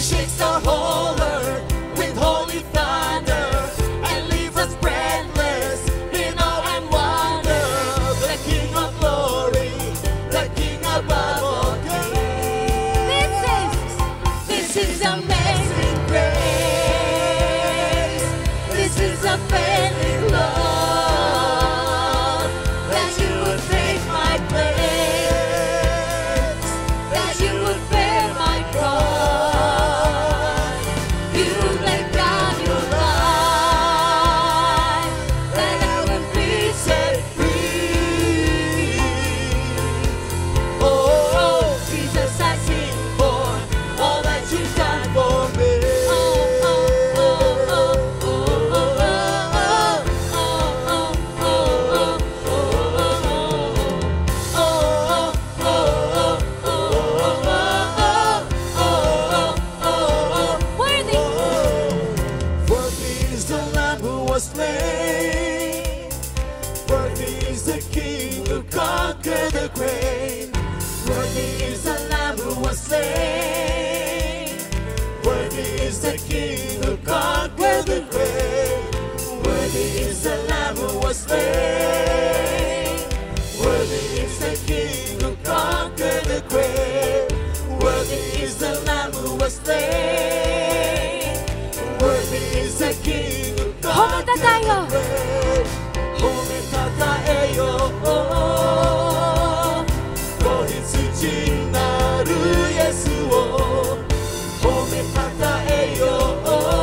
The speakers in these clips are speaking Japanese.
shakes the whole earth with holy thunder and leaves us breathless in awe and wonder. The King of glory, the King above all kings. This is amazing grace. This is unfailing love, that you would take my place, that you would bear my cross. You laid down your life, that I would be set free. Oh, Jesus, I sing for all that you've done for me. Worthy is the Lamb who was slain. Worthy is the King who conquered the grave. Worthy is the Lamb who was slain. Worthy is the King who conquered the grave. Worthy is the Lamb who was slain. Worthy is the King who conquered the grave. Worthy is the Lamb who was slain. Worthy is the King who conquered the grave. 褒めたたえよう。子羊なるイエスを褒めたたえよう。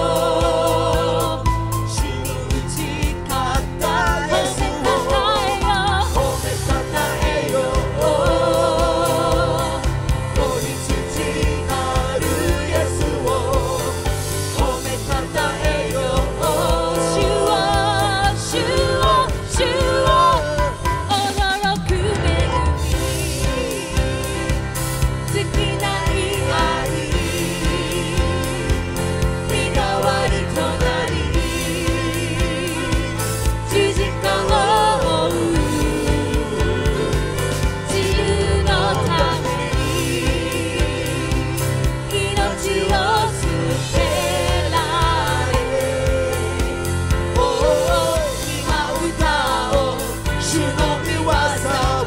死に打ち勝ったイエスを褒めたたえよう。子羊なるイエスを褒めたたえよう。主を主を主を驚く恵み、尽きない愛、身代わりとなり、十字架を追う自由のために命を捨てられ、おお今歌おう主の御業を。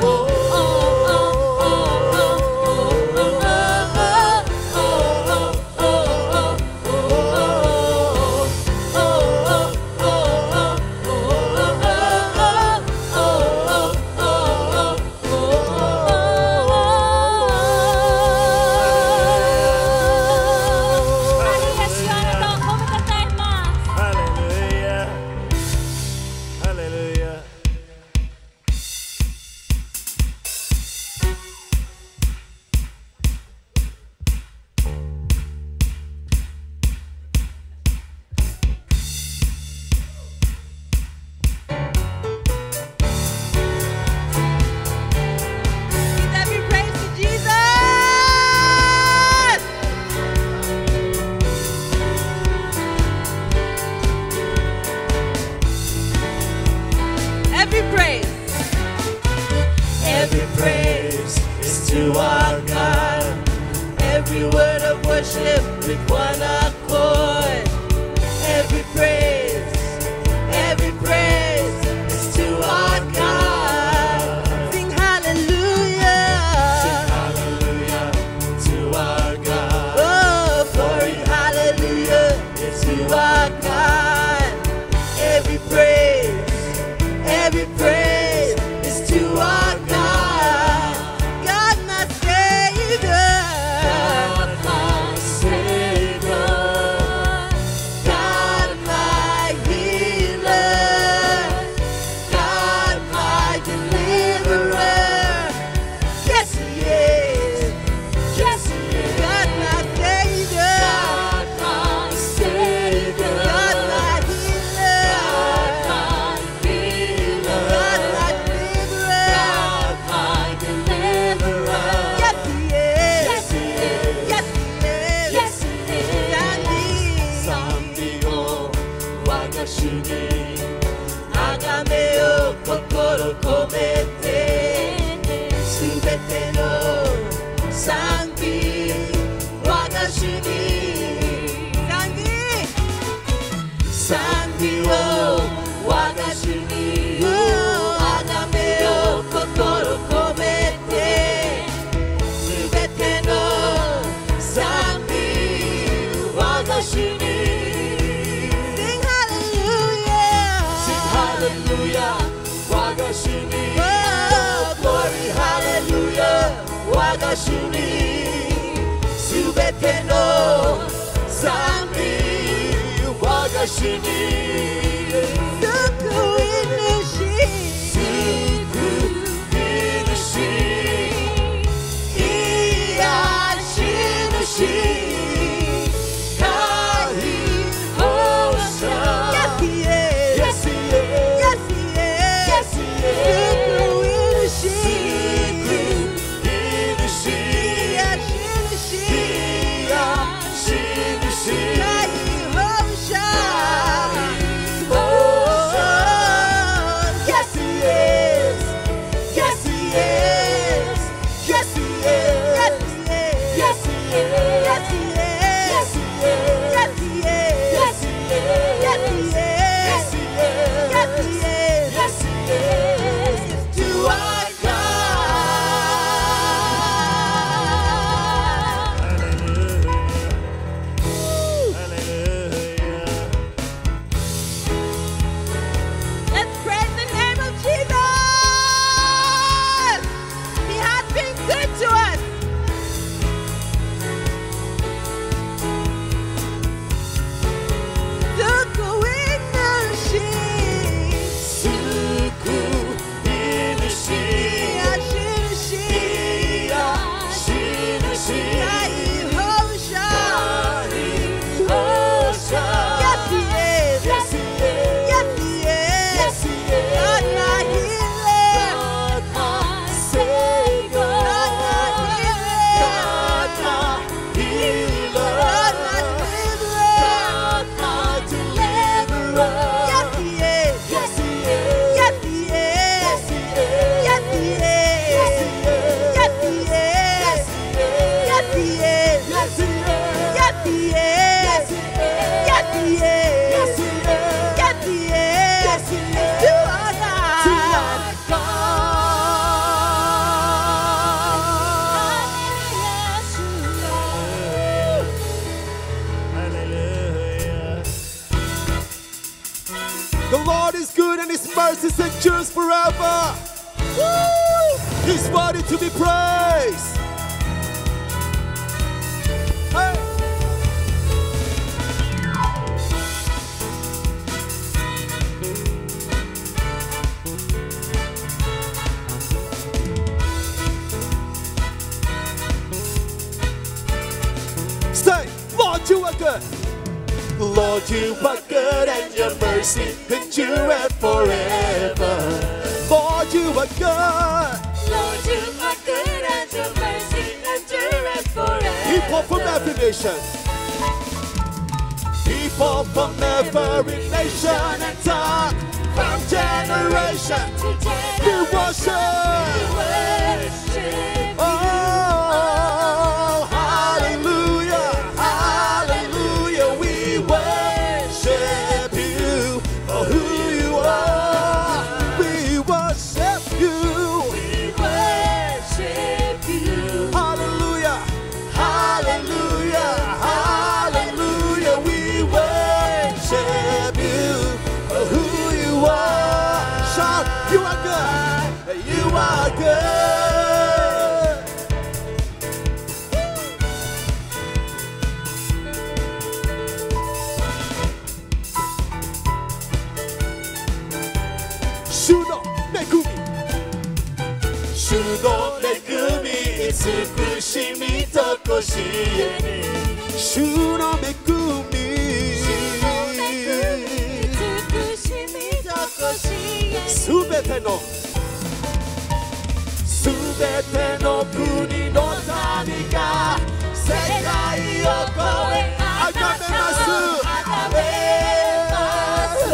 Hallelujah. Hallelujah. Give every praise to Jesus. Every praise. Every praise is to our God. Every word of worship with one accord. Every praise is to our God. Sing hallelujah. Sing hallelujah to our God. Oh, glory, hallelujah To our God. Every praise is to our God. God my Savior. God my Savior, God my healer, God my deliverer. Yes He is, yes He is. God my Savior. God my Savior, God my healer. God my healer, God my deliverer. God my deliverer. Yes He is. Yes He is, Yes He is. yes He is. 賛美を我が主に崇めよう心込めてすべての賛美我が主に Hallelujah, 我が主に Glory Hallelujah, 我が主にすべての賛美我が主にThe Lord is good and His mercy endures forever. Woo! He's worthy to be praised. Hey. Say, Lord, you are good. Lord, you are good and your mercy endureth forever. Lord, you are good. Lord, you are good and your mercy endureth forever. People from every nation. People from every nation and tongue, from generation To we worship. worship Oh, hallelujah, hallelujah, we worship you for who you are. We worship you. we worship you. Hallelujah, hallelujah, hallelujah, we worship you for who you are. Shout, you are good, you are good.主の恵み、主の恵み、慈しみとこしえに、主の恵み、 慈しみとこしえにすべての国の民が世界を超えあがめます。 あがめます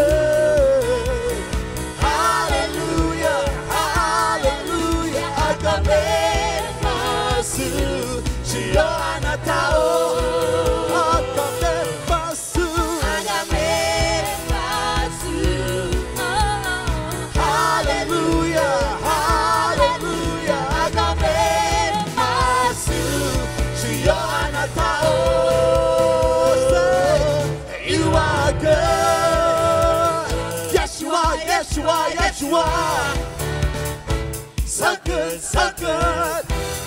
ハレルヤ、ハレルヤ、あがめます主よあなたをあがめますあがめますハレルヤ、ハレルヤ、あがめます主よあなたを you are. So good, so good.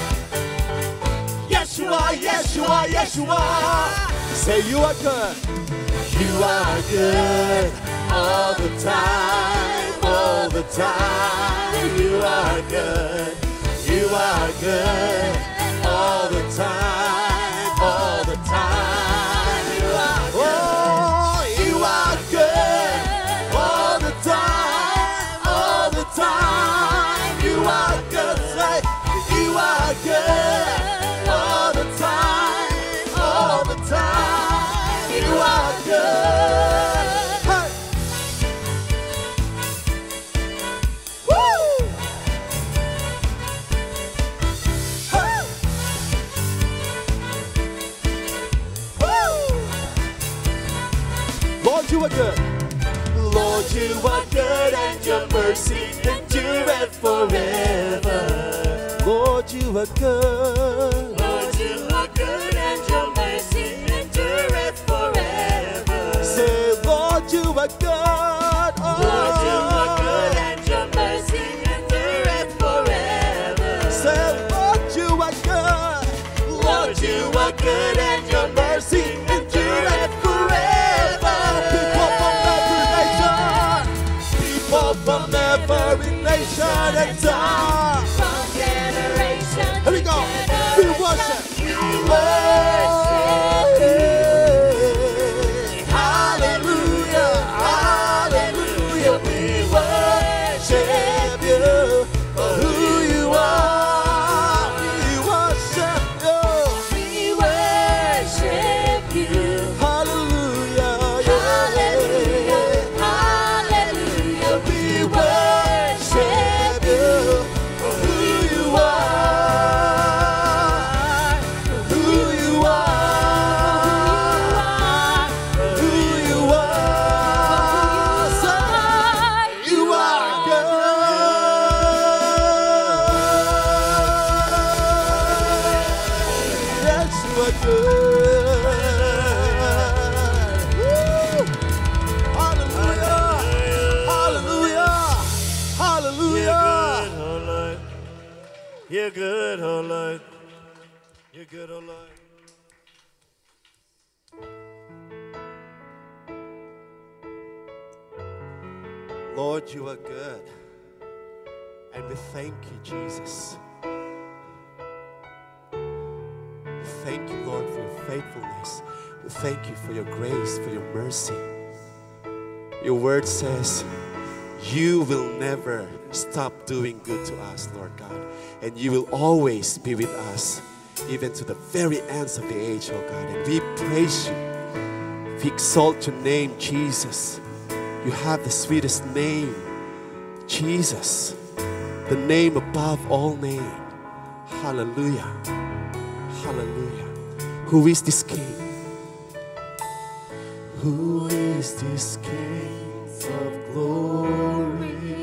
Yes, you are, yes, you are, yes, you are. Say you are good. You are good all the time, all the time. You are good. You are good all the time, all the time. You are good. Oh, you are good all the time, all the time. You are good. Say, you are good all the time, all the time. You are good. Hey. Woo! Hey. Woo! Lord, you are good. Lord, you are good and your mercy endureth forever. Lord, you are good. Lord, you are good and your mercy endureth forever. Say, Lord, you are good. Oh. Lord, you are good and your mercy endureth forever. Say, Lord, you are good. Lord, you are good and your mercy endureth forever. People from every nation and tongue. From generation Here we to go. We generation, worship. we worship you. Hallelujah, hallelujah. We worship you for who you are. We worship you. We worship you. Hallelujah, Hallelujah, hallelujah. We worship you. for who you are. Who you are. Who you are. Say, you are good. Yes, you are good. Woo. Hallelujah. Hallelujah. Hallelujah. You're good, oh Lord. You're good, oh Lord. Lord, you are good. And we thank you, Jesus. Thank you, Lord, for your faithfulness. We thank you for your grace, for your mercy. Your word says, you will never stop doing good to us, Lord God. And you will always be with us, even to the very ends of the age, oh God. And we praise you. We exalt your name, Jesus. You have the sweetest name, Jesus. The name above all name. Hallelujah. Hallelujah. Who is this King? Who is this King of glory?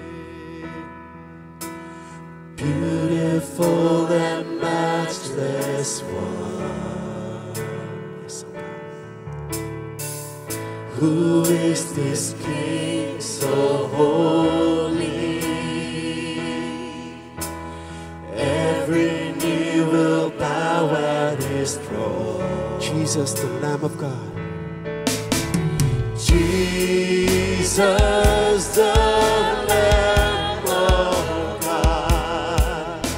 Beautiful and matchless one. Yes, oh God. Who is this King so holy? Every knee will bow at his throne. Jesus, the Lamb of God. Jesus, the Lamb of God,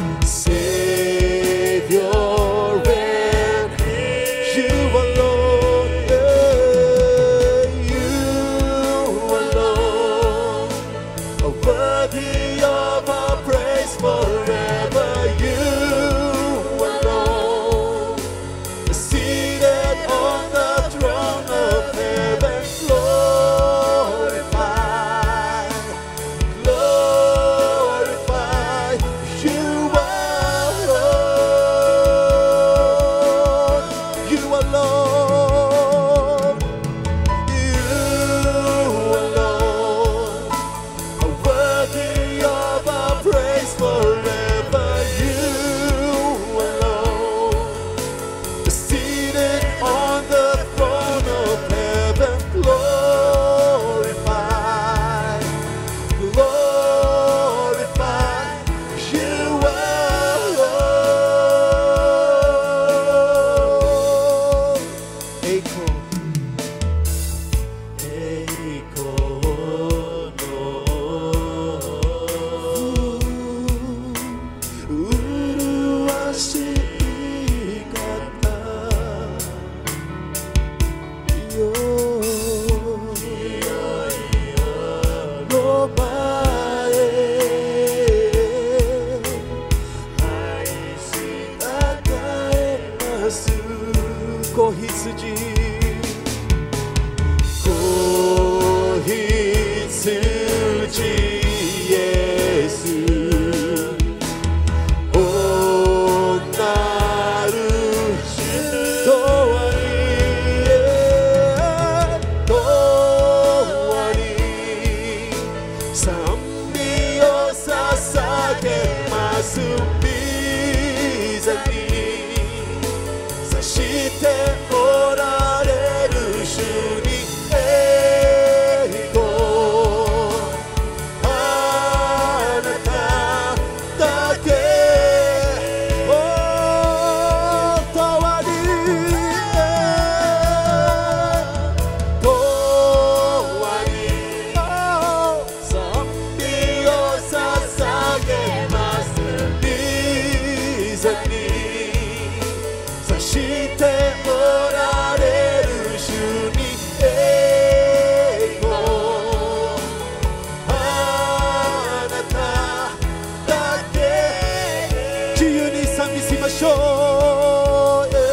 Savior and you alone, you alone are worthy of our praise forever. You alone are seated on the throne of heaven, glorified. 栄光麗しかったよの前子羊イエスおなるとわり賛美を捧げます御座にさしておられる主に栄光あなただけおとわり賛美を捧げます御座にさしておられる主に栄光あなただけ自由に賛美しましょう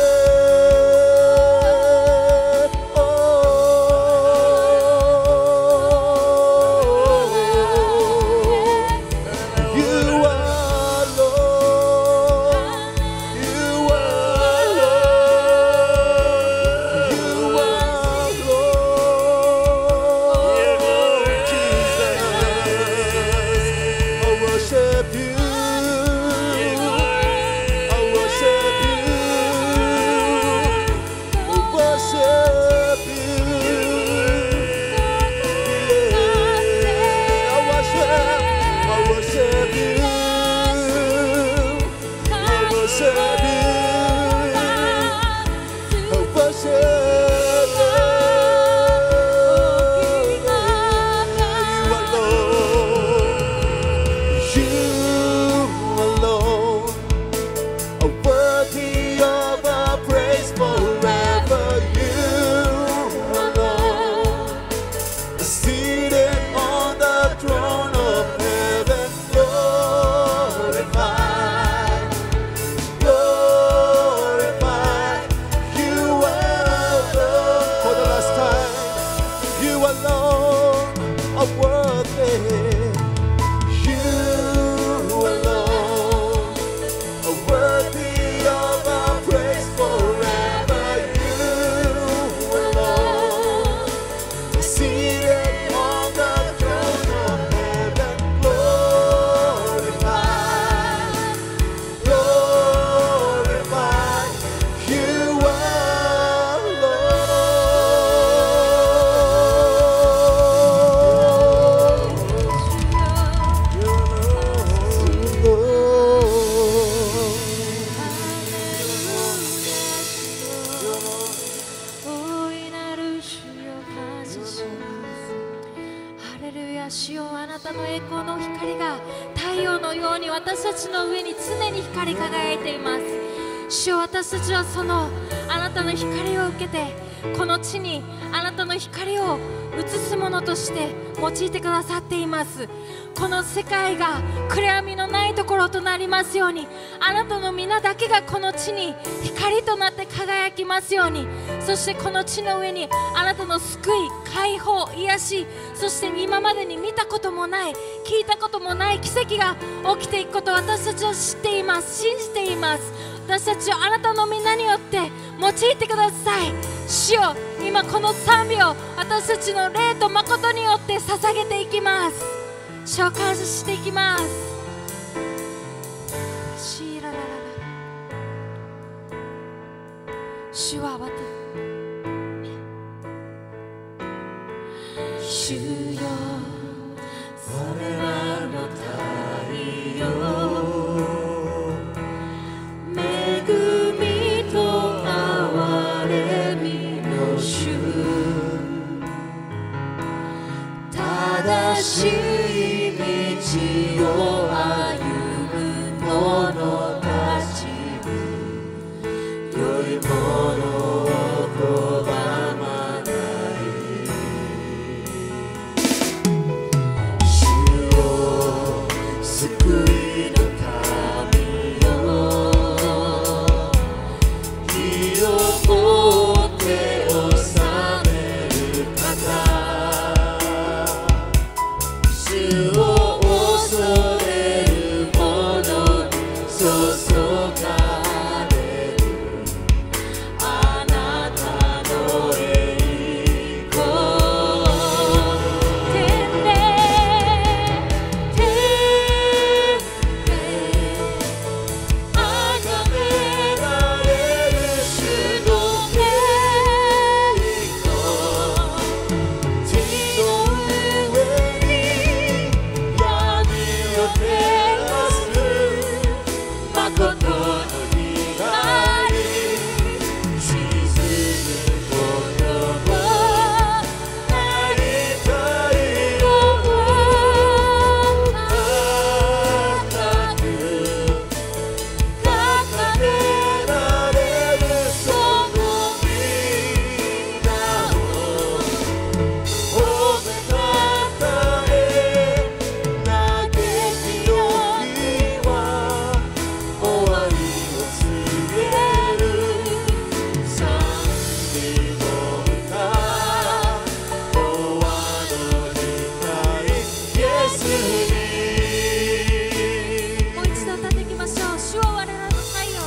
主よ、あなたの栄光の光が太陽のように私たちの上に常に光り輝いています。主よ、私たちはそのあなたの光を受けてこの地にあなたの光を映すものとして用いてくださっています。この世界が暗闇のないところとなりますように、あなたの皆だけがこの地に光となって輝きますように。そしてこの地の上にあなたの救い、解放、癒し、そして今までに見たこともない、聞いたこともない奇跡が起きていくことを私たちは知っています。信じています。私たちをあなたの皆によって用いてください。主よ、今この賛美を私たちの霊と誠によって捧げていきます。主を感謝していきます。主は主よ、我らの太陽、恵みと憐れみのの主正しい道を歩む者たちに良いものを拒まない主よ救いの神よ義をもって治める方主を恐れる者に注がれるあなたの栄光天であがめられる主の栄光地の上に闇を照らす誠の光沈むこともなりたいよ高く掲げられるその皆を褒めたたえ嘆きの日は終わりを告げる賛美の歌永遠の光イエスにもう一度歌っていきましょう。主は我らの太陽。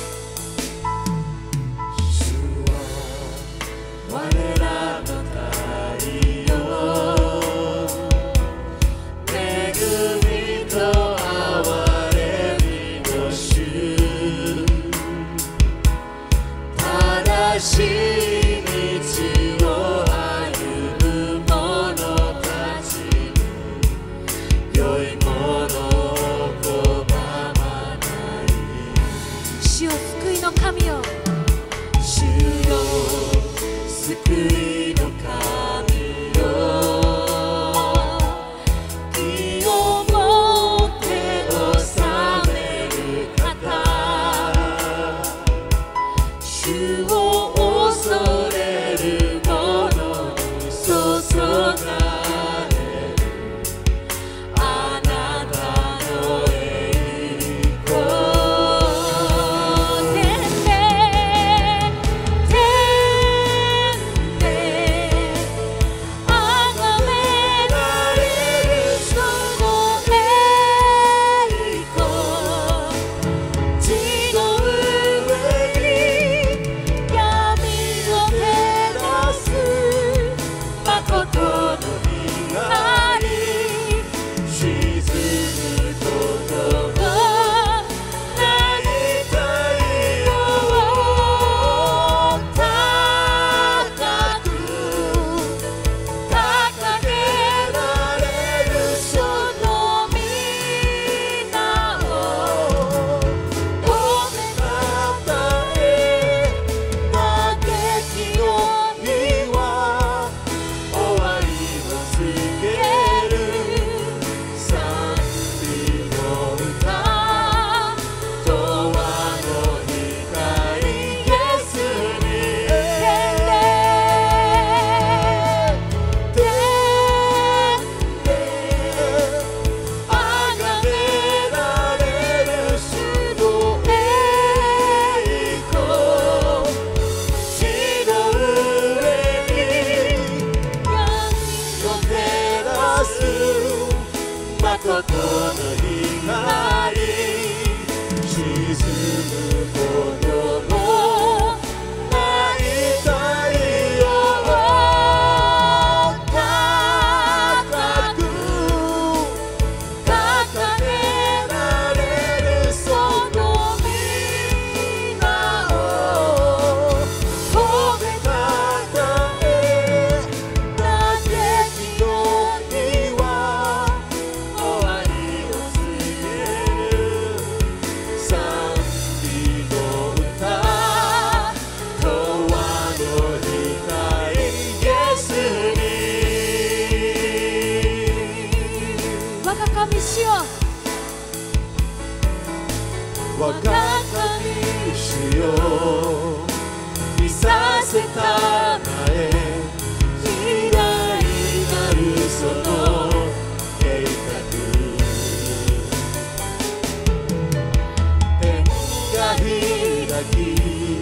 主は我らの太陽恵みと憐れみの主正しい道を歩む者たちに良いものを拒まない主よ救いの神よ。 主よ救いの神よ義をもって治める方主を恐れる者に注がれるあなたの栄光天で主よ我が神主よ見させたまえ偉大なるその計画天が開き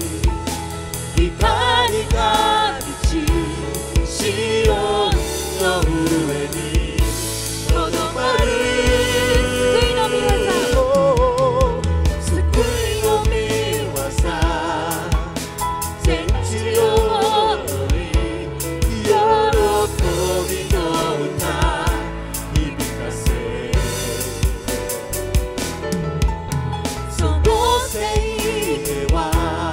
光が満ちシオンの上にとどまる救いの御業救いの御業全地を踊り喜びの歌響かせその聖霊は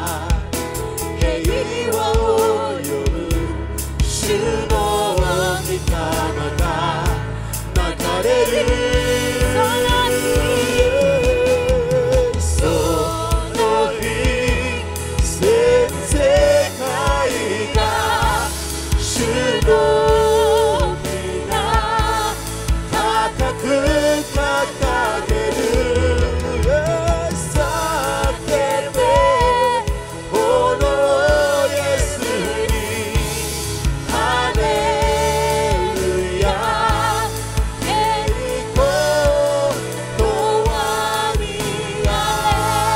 平和を呼ぶ主の御霊が流れるその日全世界が主の皆高く掲げる叫べこのイエスにハレルヤ栄光とはみあ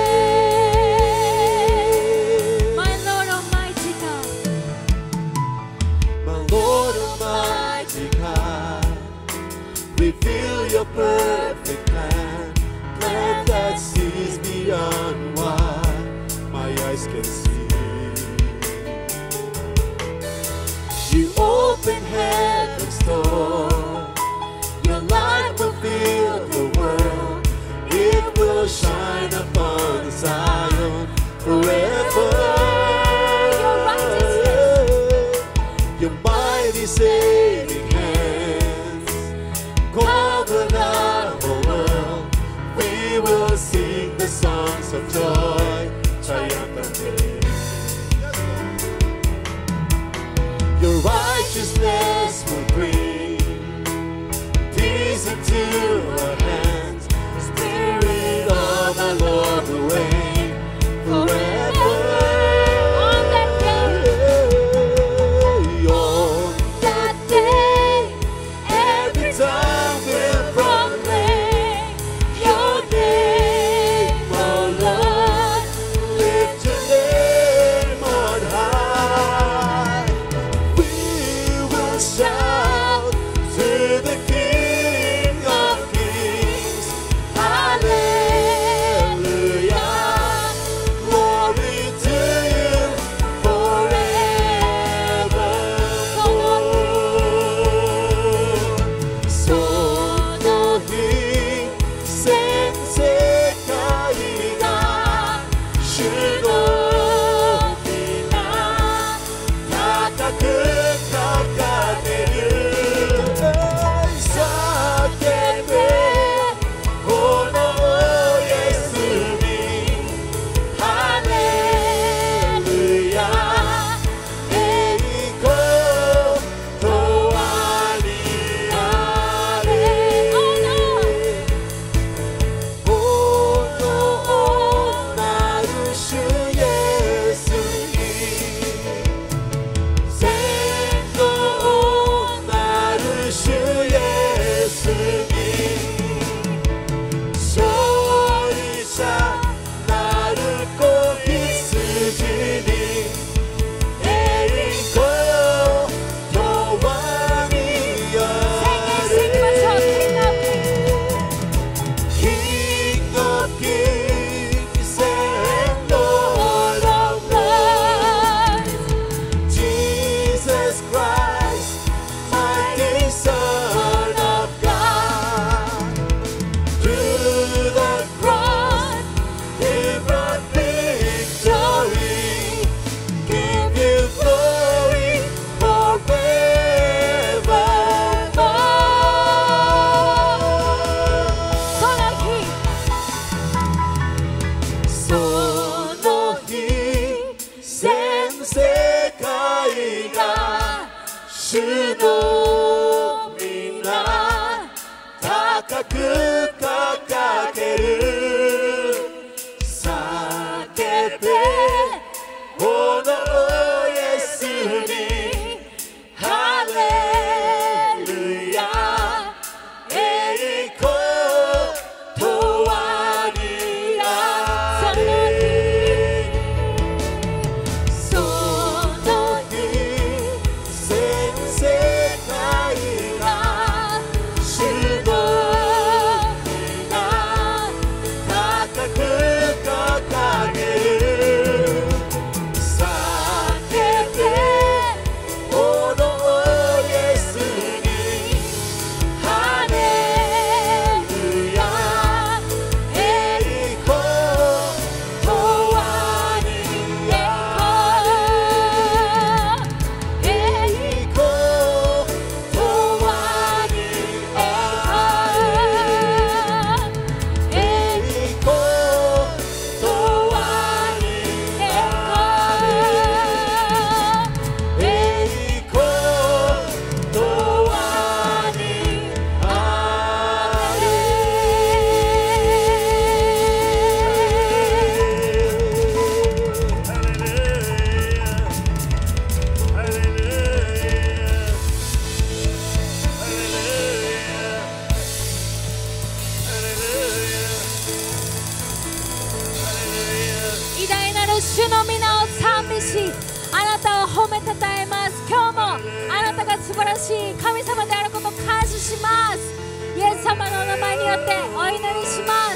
れ My Lord Almighty God My Lord Almighty God, reveal your perfect plan, plan that sees beyond what my eyes can see. You open heaven's door, your light will fill the world, it will shine upon Zion forever. Your mighty saving hands cover the whole world. We will sing the songs of joy triumphantly. Your righteousness will bring peace into our hands. Spirit of the Lord will reign forever. 主の皆を賛美し、あなたを褒めたたえます。今日もあなたが素晴らしい神様であることを感謝します。イエス様のお名前によってお祈りします。